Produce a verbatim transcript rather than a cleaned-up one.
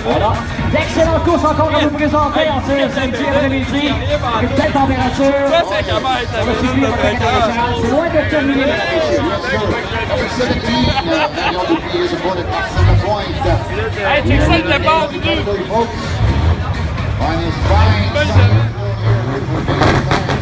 Voilà. D'excellentes courses encore à vous présenter en ce samedi après-midi. Une belle température. soixante mètres à minute de fréquence. C'est loin de terminer, mesdames et messieurs. Hey, check ça le départ du